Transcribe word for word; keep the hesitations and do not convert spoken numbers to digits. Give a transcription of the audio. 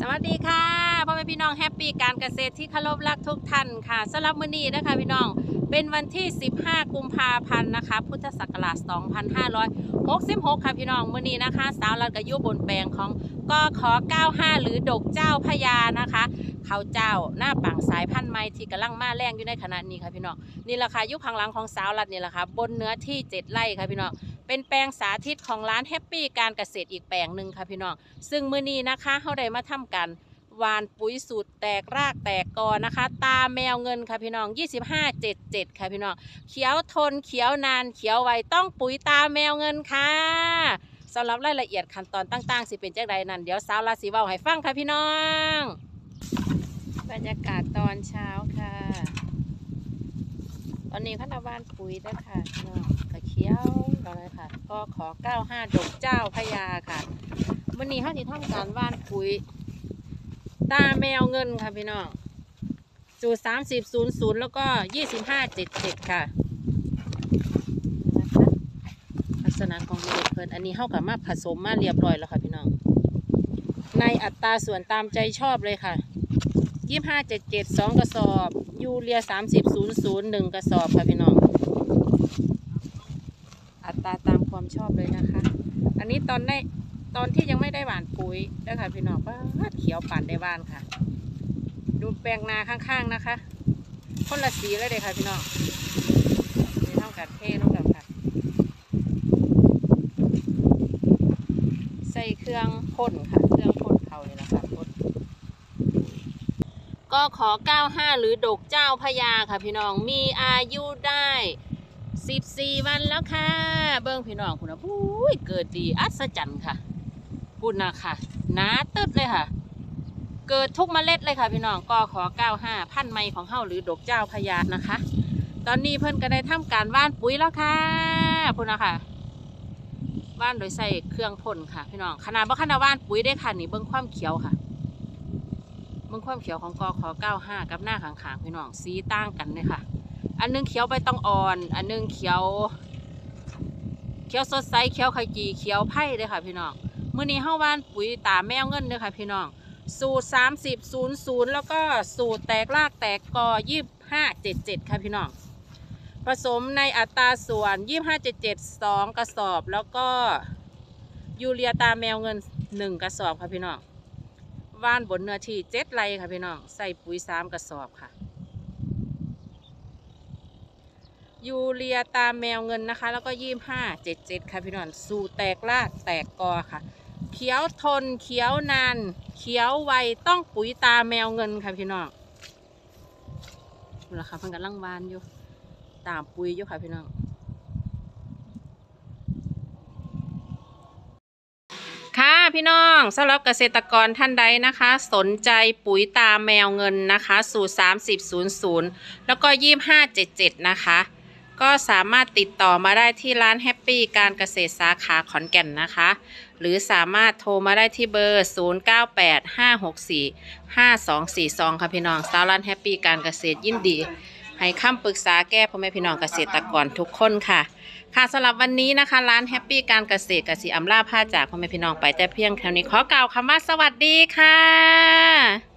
วัสดีค่ะพ่อแม่พี่น้องแฮปปี้การเกษตรที่เคารพรักทุกท่านค่ะสำหรับมื้อนี้นะคะพี่น้องเป็นวันที่สิบห้ากุมภาพันธ์นะคะพุทธศักราชสองพันห้าร้อยหกสิบหกค่ะพี่น้องมื้อนี้นะคะสาวรัดกระยุบนแปลงของกขเก้าห้าหรือดกเจ้าพญานะคะเขาเจ้าหน้าปังสายพันธุ์ใหม่ที่กำลังมาแรงอยู่ในขณะนี้ค่ะพี่น้องนี่แหละค่ะยุคข้างหลังของสาวรัดนี่แหละค่ะบนเนื้อที่เจ็ดไร่ค่ะพี่น้องเป็นแปลงสาธิตของร้านแฮปปี้การเกษตรอีกแปลงหนึ่งค่ะพี่น้องซึ่งมื้อนี้นะคะเขาได้มาทำกันหวานปุ๋ยสูตรแตกรากแตกกอนะคะตาแมวเงินค่ะพี่น้องยี่สิบห้า เจ็ด เจ็ดค่ะพี่น้องเขียวทนเขียวนานเขียวไวต้องปุ๋ยตาแมวเงินค่ะสำหรับรายละเอียดขั้นตอนต่างๆสิเป็นจังใดนั้นเดี๋ยวสาวราศีเว้าให้ฟังค่ะพี่น้องบรรยากาศตอนเช้าค่ะตอนนี้พันธุ์บ้านปุ๋ยแล้วค่ะพี่น้องกระเขียวเราเลยค่ะก็ขอเก้าห้าดกเจ้าพญาค่ะวันนี้เขาที่ทำการว่านปุ๋ยตาแมวเงินค่ะพี่น้องสูตรสามสิบศูนย์ศูนย์แล้วก็ยี่สิบห้าเจ็ดเจ็ดค่ะลักษณะของเด็กเพิ่นอันนี้เข้ากับมาผสมมาเรียบร้อยแล้วค่ะพี่น้องในอัตราส่วนตามใจชอบเลยค่ะยี่ห้าเจ็ดเจ็ดสองกระสอบยูเรียสามสิบศูนย์ศูนย์หนึ่งกระสอบค่ะพี่น้องอัตราตามความชอบเลยนะคะอันนี้ตอนได้ตอนที่ยังไม่ได้หว่านปุ๋ยด้วยค่ะพี่น้องป้าเขียวปั่นได้บ้านค่ะดูแปลงนาข้างๆนะคะคนละสีเลยเลยค่ะพี่น้องนี่เท่ากันเท่เท่ากันค่ะใส่เครื่องพ่นค่ะเครื่องพ่นเขาเลยนะคะพ่นก็ขอเก้าห้าหรือดกเจ้าพญาค่ะพี่น้องมีอายุได้สิบสี่วันแล้วค่ะเบิ้งพี่น้องคุณนะปุ้ยเกิดดีอัศจรรย์ค่ะคุณนะค่ะหนาตึ๊ดเลยค่ะเกิดทุกเมล็ดเลยค่ะพี่น้องก็ขอเก้าห้าพันธุ์ใหม่ของเฮาหรือดกเจ้าพญานะคะตอนนี้เพิ่นก็ได้ทำการว่านปุ๋ยแล้วค่ะคุณนะค่ะว่านโดยใส่เครื่องพ่นค่ะพี่น้องขนาดว่าขนาดว่านปุ๋ยได้ค่ะนี่เบิ้งความเขียวค่ะเบิ้งความเขียวของกขอเก้าห้ากับหน้าขางๆพี่น้องสีต่างกันเลยค่ะอันนึงเขียวใบตองอ่อนอันนึงเขียวเขียวสดใสเขียวขจีเขียวไผ่เลยค่ะพี่น้องมื้อนี้เฮาว่านปุ๋ยตาแมวเงินเลยค่ะพี่น้องสูตรสามสิบศูนย์ศูนย์แล้วก็สูตรแตกรากแตกกอยี่ห้าเจ็ดเจ็ดค่ะพี่น้องผสมในอัตราส่วนยี่ห้าเจ็ดเจ็ดสองกระสอบแล้วก็ยูเรียตาแมวเงินหนึ่งกระสอบค่ะพี่น้องว่านบนเนื้อที่เจ็ดไร่ค่ะพี่น้องใส่ปุ๋ยสามกระสอบค่ะยูเรียตาแมวเงินนะคะแล้วก็ยี่ห้าเจ็ดเจ็ดค่ะพี่น้องสูตรแตกรากแตกกอค่ะเขียวทนเขียวนานเขียวไวต้องปุ๋ยตาแมวเงินค่ะพี่น้องนี่แหละค่ะเพิ่งกำลังวานอยู่ตามปุ๋ยอยู่ค่ะพี่น้องค่ะพี่น้องสำหรับเกษตรกรท่านใดนะคะสนใจปุ๋ยตาแมวเงินนะคะสูตรสามสิบศูนย์ศูนย์แล้วก็ยี่ห้าเจ็ดเจ็ดนะคะก็สามารถติดต่อมาได้ที่ร้านแฮปปี้การเกษตรสาขาขอนแก่นนะคะหรือสามารถโทรมาได้ที่เบอร์ศูนย์ เก้า แปด ห้า หก สี่ ห้า สอง สี่ สองค่ะพี่น้องสาวร้านแฮปปี้การเกษตรยินดีให้คำปรึกษาแก้พ่อแม่พี่น้องเกษตรกรทุกคนค่ะค่ะสำหรับวันนี้นะคะร้านแฮปปี้การเกษตรกสิอำลาพาจากพ่อแม่พี่น้องไปแต่เพียงแค่นี้ขอกล่าวคำว่าสวัสดีค่ะ